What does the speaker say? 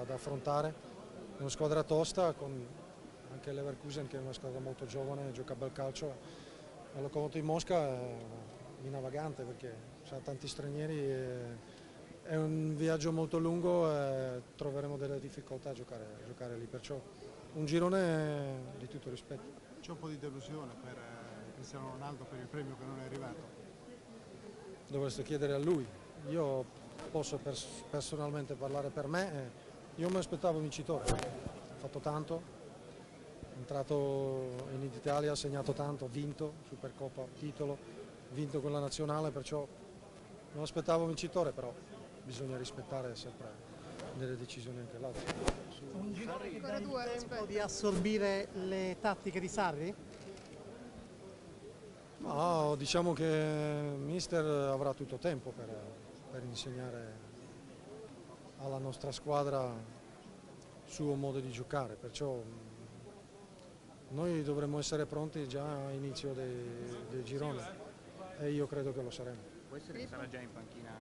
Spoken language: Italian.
da affrontare. È una squadra tosta, con anche Leverkusen che è una squadra molto giovane, gioca bel calcio. La Lokomotiv Mosca è mina vagante perché ha tanti stranieri, è un viaggio molto lungo e troveremo delle difficoltà a giocare lì, perciò un girone di tutto rispetto. C'è un po' di delusione per Cristiano Ronaldo per il premio che non è arrivato. Dovreste chiedere a lui. Io posso personalmente parlare per me, io mi aspettavo un vincitore, ha fatto tanto, è entrato in Italia, ha segnato tanto, ha vinto Supercoppa, titolo, ha vinto con la nazionale, perciò non aspettavo un vincitore, però bisogna rispettare sempre delle decisioni anche l'altro. Un girone che dà Ancora il due, tempo aspetta. di assorbire le tattiche di Sarri? No, diciamo che il mister avrà tutto tempo per insegnare alla nostra squadra il suo modo di giocare, perciò noi dovremmo essere pronti già all'inizio del girone e io credo che lo saremo. Può essere che sarà già in panchina